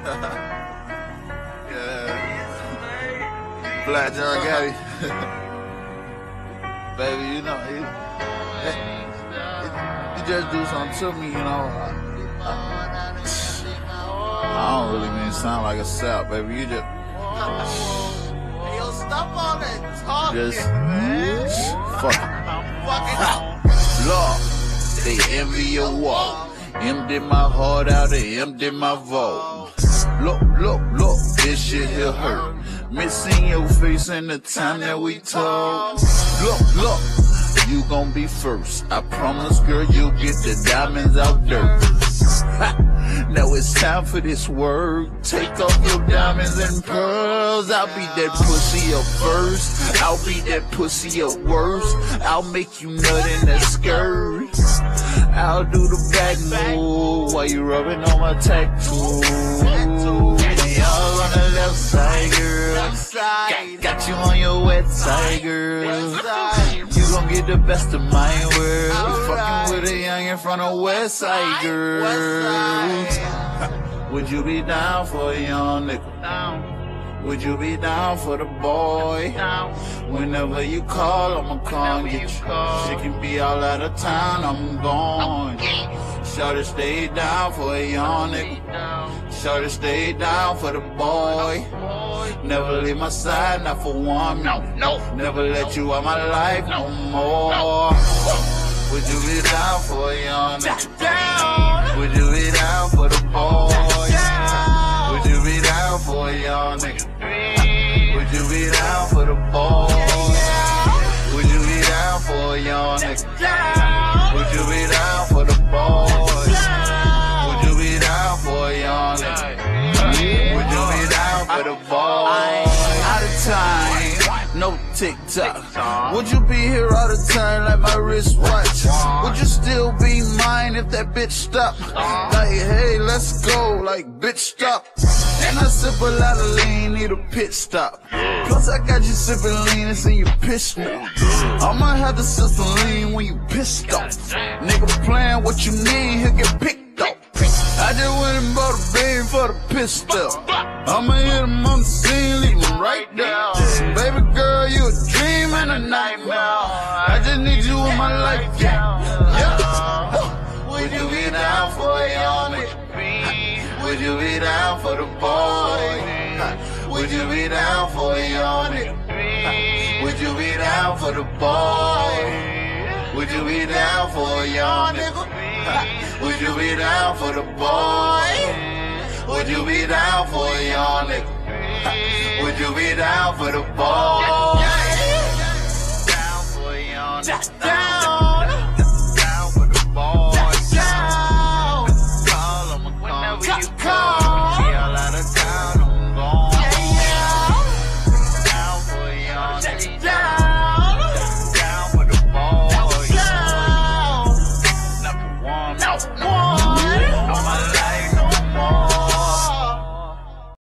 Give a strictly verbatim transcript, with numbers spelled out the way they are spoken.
Yeah. Black John Gotti. Baby, you know, he, he, he just do something to me, you know. I, I, I don't really mean sound like a sap, baby. You just. Hey, yo, stop all that talking, Just. man. Fuck. I'm fucking. Lord, they envy your walk. Empty my heart out and empty my vault. Look, look, look, this shit here hurt. Missing your face in the time that we talk. Look, look, you gon' be first. I promise, girl, you'll get the diamonds out dirt. Ha! Now it's time for this work. Take off your diamonds and pearls. I'll be that pussy up first. I'll be that pussy up worst. I'll make you nut in that skirt. I'll do the back move while you rubbing on my tattoo. Y'all on the left side, girl. Got, got you on your wet side, girl. You gon' get the best of my world. Fucking with a young in front of West Side, girl. Would you be down for a young nigga? Would you be down for the boy? Whenever you call, I'ma call and get you. She can be all out of town, I'm gone. Shorty stay down for a young nigga. Shorty stay down for the boy. Never leave my side, not for one minute. Never let you out my life no more. Would you be down for a young nigga? Would you be down for the boy? Would you be down for a young nigga? Would you be down for the boy? Would you be down for a young nigga? Would you be down for the boy? Would you be down for a young nigga? Would you be down for the boy? Out of time, no TikTok. Would you be here all the time like my wristwatch? Would you still be mine if that bitch stopped? Like, hey, let's go, like, bitch, stop. And I sip a lot of lean, need a pit stop. Plus I got you sipping lean, it's in your pissed off. I might have to sip some lean when you pissed off. Nigga playing what you need, he'll get picked up. I just went and bought a bean for the pistol. I'ma hit him on the scene, leave him right there. Baby girl, you a dream and a nightmare. I just need you in my life, yeah. Yeah. Would you be down for a young nigga? Would you be down for the boy? Would you be down for a young nigga? Would you be down for the boy? Would you be down for a young nigga? Would you be down for the boy? Would you be down for a young nigga? Would you be down for the boy? Down for a young nigga.